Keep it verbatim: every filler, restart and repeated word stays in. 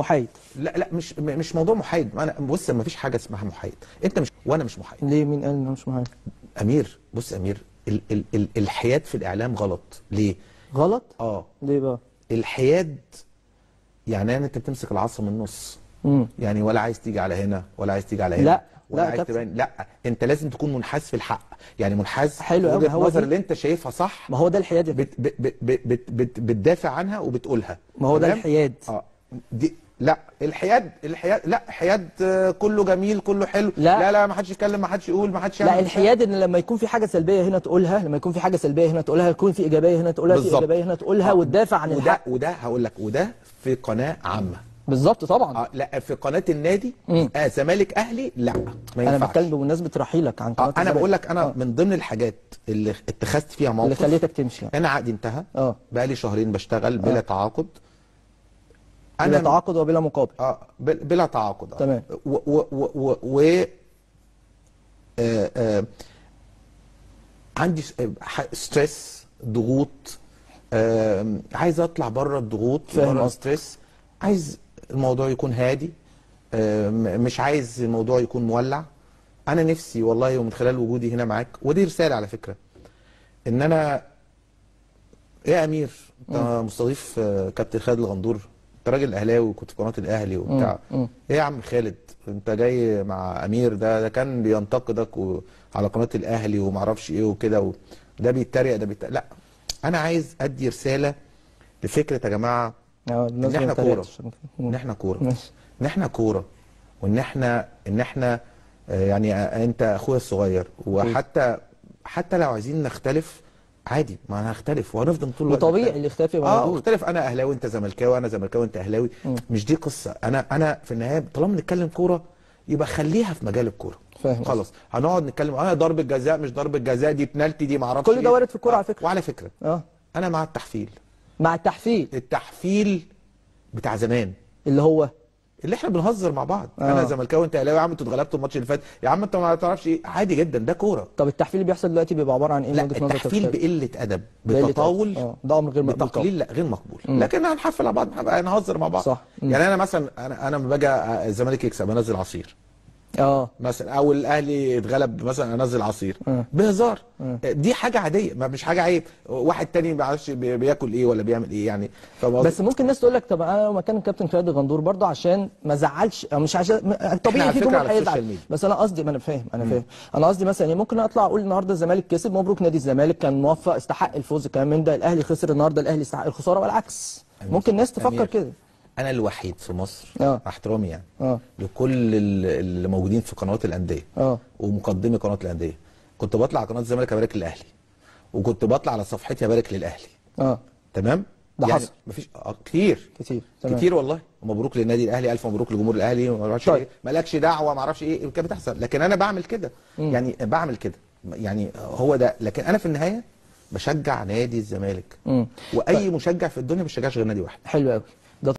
محايد. لا لا مش مش موضوع محايد. انا بص ما فيش حاجه اسمها محايد، انت مش وانا مش محايد. ليه؟ مين قال ان انا مش محايد؟ امير بص امير، ال ال ال الحياد في الاعلام غلط. ليه؟ غلط؟ اه ليه بقى؟ الحياد يعني انت بتمسك العصا من النص. امم يعني ولا عايز تيجي على هنا ولا عايز تيجي على هنا. لا ولا لا عايز تبين. لا انت لازم تكون منحاز في الحق، يعني منحاز حلو قوي. وجهه نظر اللي انت شايفها صح. ما هو ده الحياد يا بت بت بت بت بت بتدافع عنها وبتقولها. ما هو ده تمام؟ الحياد. اه دي لا الحياد الحياد لا حياد آه، كله جميل كله حلو. لا لا لا ما حدش يتكلم ما حدش يقول ما حدش يعمل. لا الحياد ان لما يكون في حاجه سلبيه هنا تقولها، لما يكون في حاجه سلبيه هنا تقولها، يكون في ايجابيه هنا تقولها، في بالظبط. ايجابيه هنا تقولها، آه. وتدافع عن وده الحق. وده هقول لك وده في قناه عامه. بالظبط طبعا. آه لا في قناه النادي مم. آه زمالك اهلي لا ما ينفعش. انا بتكلم بمناسبه رحيلك عن قناه آه انا الزمالك. بقول لك انا آه. من ضمن الحاجات اللي اتخذت فيها موقف اللي خليتك تمشي يعني. انا عقدي انتهى. اه بقى لي شهرين بشتغل بلا آه. تعاقد. بلا تعاقد وبلا مقابل. اه بل- بلا تعاقد. آه. تمام. و و و و, و آه آه عندي س- ح- ستريس ضغوط. آه عايز اطلع بره الضغوط فاهم بره قصدك. الستريس. عايز الموضوع يكون هادي. آه م- مش عايز الموضوع يكون مولع. انا نفسي والله ومن خلال وجودي هنا معاك ودي رساله على فكره ان انا يا امير انت مستضيف آه، كابتن خالد الغندور. انت راجل اهلاوي وكنت في قناه الاهلي وبتاع. مم. مم. ايه يا عم خالد انت جاي مع امير ده ده كان بينتقدك و... على قناه الاهلي ومعرفش ايه وكده و... ده بيتريق ده بيتريق. لا انا عايز ادي رساله لفكره يا جماعه اه ان الناس احنا ما كوره. اتريقتش. ان احنا كوره. ماشي. ان احنا كوره وان احنا ان احنا آه، يعني آه، انت اخويا الصغير وحتى حتى لو عايزين نختلف عادي ما هنختلف وهنفضل طول الوقت وطبيعي نختلف. الاختلاف يبقى اه موجود. اختلف انا اهلاوي انت زملكاوي انا زملكاوي انت اهلاوي. مم. مش دي قصه. انا انا في النهايه طالما بنتكلم كوره يبقى خليها في مجال الكوره. فاهم. خلاص هنقعد نتكلم اه ضربه جزاء مش ضربه جزاء دي بنالتي دي ما اعرفش كل ده إيه. وارد في الكوره آه، على فكره. وعلى فكره اه انا مع التحفيل. مع التحفيل التحفيل بتاع زمان اللي هو اللي احنا بنهزر مع بعض. آه. انا زملكاوي انت اهلاوي يا عم انتوا اتغلبتوا الماتش اللي فات يا عم انت ما تعرفش ايه عادي جدا ده كوره. طب التحفيل اللي بيحصل دلوقتي بيبقى عباره عن ايه؟ لا من وجهه نظرك التحفيل يا أستاذ؟ بقله ادب بقلة بتطاول. أدب. اه ده امر غير مقبول طبعا. بتقليل لا غير مقبول. مم. لكن هنحفل على بعض هنبقى نهزر مع بعض. صح. مم. يعني انا مثلا انا انا لما باجي الزمالك يكسب انزل عصير اه مثلا او الاهلي اتغلب مثلا انزل عصير مم. بهزار. مم. دي حاجه عاديه ما مش حاجه عيب. واحد تاني ما يعرفش بي- بياكل ايه ولا بيعمل ايه يعني. فاهم قصدي؟ بس ممكن الناس تقول لك طب انا لو مكان الكابتن خالد الغندور برضه عشان ما زعلش او مش عشان م- إحنا طبيعي على في فكرة جمهور على السوشيال هيزعل. ميديا. بس انا قصدي ما انا فاهم انا فاهم انا قصدي مثلا يعني ممكن اطلع اقول النهارده الزمالك كسب مبروك نادي الزمالك كان موفق استحق الفوز كمان من ده، الاهلي خسر النهارده الاهلي استحق الخساره والعكس. أمير. ممكن الناس تفكر أمير. كده. انا الوحيد في مصر اه مع احترامي يعني اه لكل ال- اللي موجودين في قنوات الانديه اه ومقدمي قنوات الانديه. كنت بطلع على قناه الزمالك ابارك للاهلي وكنت بطلع على صفحتي ابارك للاهلي. اه تمام ده يعني حصل. مفيش آه كتير كتير تمام. كتير والله. ومبروك للنادي الاهلي الف مبروك لجمهور الاهلي ما اعرفش طيب. ايه مالكش دعوه ما اعرفش ايه كانت بتحصل. لكن انا بعمل كده يعني بعمل كده يعني هو ده. لكن انا في النهايه بشجع نادي الزمالك مم. واي مشجع في الدنيا ما بيشجعش غير نادي واحد. حلو قوي.